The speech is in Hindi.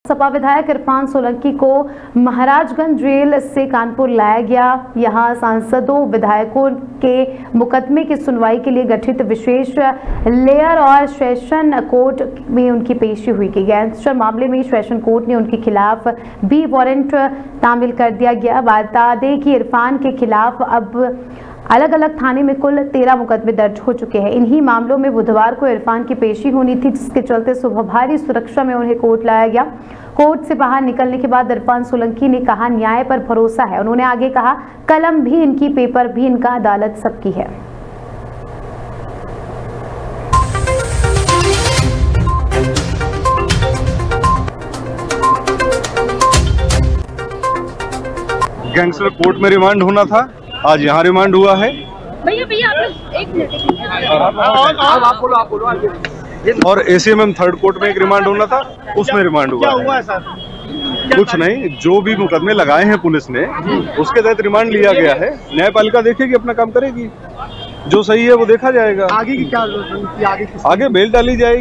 सपा विधायक इरफान सोलंकी को महाराजगंज जेल से कानपुर लाया गया। यहां सांसदों विधायकों के मुकदमे की सुनवाई के लिए गठित विशेष लेयर और सेशन कोर्ट में उनकी पेशी हुई। गैंगस्टर मामले में सेशन कोर्ट ने उनके खिलाफ बी वारंट तामील कर दिया गया। बता दें कि इरफान के खिलाफ अब अलग अलग थाने में कुल 13 मुकदमे दर्ज हो चुके हैं। इन्हीं मामलों में बुधवार को इरफान की पेशी होनी थी, जिसके चलते सुबह भारी सुरक्षा में उन्हें कोर्ट लाया गया। कोर्ट से बाहर निकलने के बाद इरफान सोलंकी ने कहा, न्याय पर भरोसा है। उन्होंने आगे कहा, कलम भी इनकी, पेपर भी इनका, अदालत सबकी है। गैंगस्टर कोर्ट में रिमांड होना था, आज यहाँ रिमांड हुआ है। भैया आप एक मिनट। और ACMM थर्ड कोर्ट में एक रिमांड होना था, उसमें रिमांड हुआ। क्या हुआ है सर? कुछ नहीं, जो भी मुकदमे लगाए हैं पुलिस ने उसके तहत रिमांड लिया गया है। न्यायपालिका देखेगी, अपना काम करेगी, जो सही है वो देखा जाएगा। आगे की क्या आगे बेल डाली जाएगी।